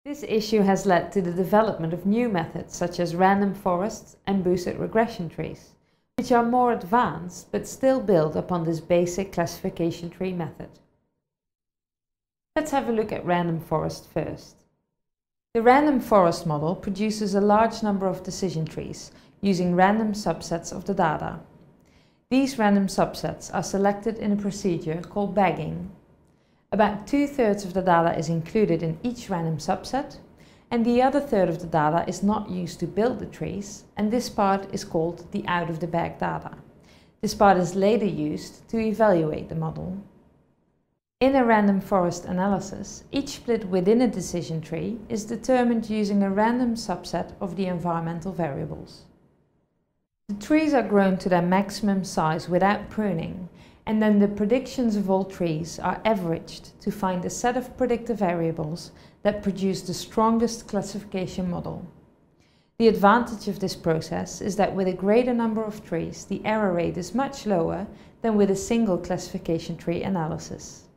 This issue has led to the development of new methods such as random forests and boosted regression trees, which are more advanced but still build upon this basic classification tree method. Let's have a look at random forest first. The random forest model produces a large number of decision trees using random subsets of the data. These random subsets are selected in a procedure called bagging. About 2/3 of the data is included in each random subset, and the other third of the data is not used to build the trees, and this part is called the out-of-the-bag data. This part is later used to evaluate the model. In a random forest analysis, each split within a decision tree is determined using a random subset of the environmental variables. The trees are grown to their maximum size without pruning, and then the predictions of all trees are averaged to find a set of predictor variables that produce the strongest classification model. The advantage of this process is that with a greater number of trees, the error rate is much lower than with a single classification tree analysis.